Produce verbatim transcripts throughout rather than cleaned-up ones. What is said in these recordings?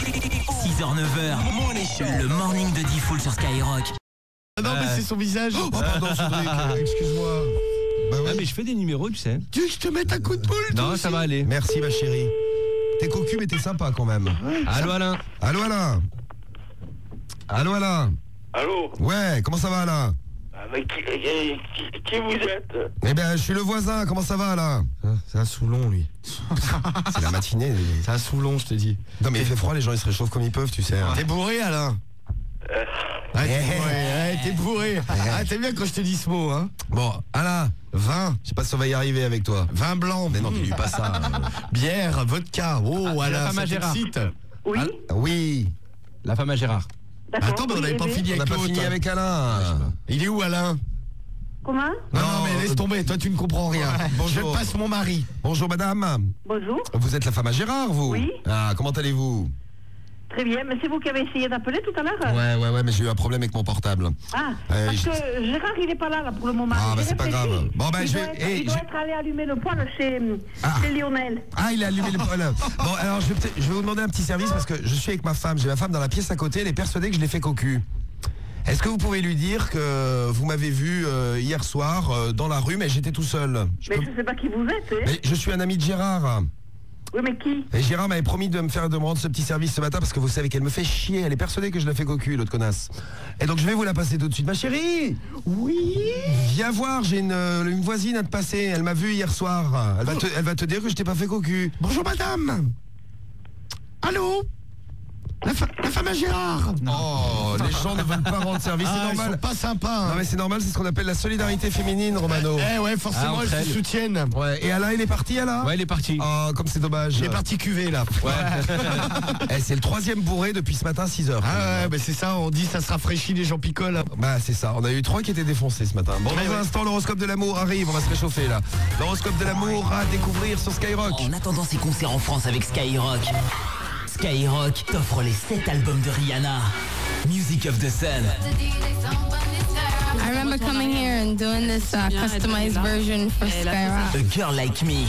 six heures neuf heures, le morning de Diffoul sur Skyrock. Ah non, mais c'est son visage. Oh, pardon, Cédric, excuse-moi. Bah oui. Ah, mais je fais des numéros, tu sais. Tu veux que je te mette un coup de boule? Non, ça va aller. Merci, ma chérie. T'es cocu, mais t'es sympa quand même. Allô, Alain. Allô, Alain. Allô, Alain. Allô? Ouais, comment ça va, Alain? Ah, mais qui, qui, qui vous êtes? Eh ben, je suis le voisin. Comment ça va, Alain? C'est un Soulon, lui. C'est la matinée. lui. C'est un Soulon, je te dis. Non, mais il fait froid, les gens ils se réchauffent comme ils peuvent, tu sais. T'es bourré, Alain? Euh, Ah, t'es bourré, ouais, t'es bourré. Ah, t'aimes bien quand je te dis ce mot, hein? Bon, Alain, vin. Je sais pas si on va y arriver avec toi. Vin blanc. Mais non, dis-lui pas ça. Bière, vodka. Oh, Ah, Alain, la femme ça à Gérard. t'excite. Oui, Ah, oui. La femme à Gérard. d'accord. Attends, mais on oui, n'avait eh pas bien. fini On avec n'a pas l'autre. fini avec Alain. Il est où, Alain? Comment? Non, Non, non, mais laisse euh, tomber, toi tu ne comprends rien. Bonjour. Je passe mon mari. Bonjour, madame. Bonjour. Vous êtes la femme à Gérard, vous? Oui. Ah, comment allez-vous? Très bien, mais c'est vous qui avez essayé d'appeler tout à l'heure? Ouais, ouais, ouais, mais j'ai eu un problème avec mon portable. Ah, Euh, parce je- que Gérard, il n'est pas là, là, pour le moment. Ah, bah, J'ai c'est pas réfléchi. grave. Bon, bah, il je doit vais- être, eh, il doit je- être allé allumer le poêle chez, Ah. chez Lionel. Ah, il a allumé le poêle. Bon, alors je vais, peut-être- je vais vous demander un petit service parce que je suis avec ma femme. J'ai ma femme dans la pièce à côté. Elle est persuadée que je l'ai fait cocu. Est-ce que vous pouvez lui dire que vous m'avez vu euh, hier soir euh, dans la rue, mais j'étais tout seul? Je, Mais peux- je ne sais pas qui vous êtes, hein? mais je suis un ami de Gérard. Oui, mais qui? Et Gérard m'avait promis de me faire de me rendre ce petit service ce matin parce que vous savez qu'elle me fait chier. Elle est persuadée que je la fais cocu, l'autre connasse. Et donc je vais vous la passer tout de suite. Ma chérie! Oui? Viens voir, j'ai une, euh, une voisine à te passer. Elle m'a vu hier soir. Elle va te, elle va te dire que je t'ai pas fait cocu. Bonjour madame. Allô? La, fa- la femme à Gérard. Oh, les gens ne veulent pas rendre service, Ah, c'est ils normal. sont pas sympas. Non hein. mais c'est normal, c'est ce qu'on appelle la solidarité féminine, Romano. Eh ouais, forcément, Ah, elles entre se elles. soutiennent. Ouais, et Alain, il est parti, Alain? Ouais, il est parti. Oh, comme c'est dommage. Il est parti cuver là. Eh, c'est le troisième bourré depuis ce matin, six heures. Ah ouais, bah c'est ça, on dit ça se rafraîchit, les gens picolent. Bah c'est ça, on a eu trois qui étaient défoncés ce matin. Bon, dans Ouais, un ouais. instant, l'horoscope de l'amour arrive, on va se réchauffer là. L'horoscope de l'amour à découvrir sur Skyrock. En attendant ses concerts en France avec Skyrock, Skyrock t'offre les sept albums de Rihanna. Music of the Sun, I remember coming here and doing this uh, customized version for Skyrock. A Girl Like Me,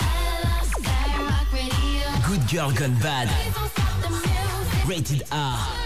Good Girl Gone Bad, Rated R,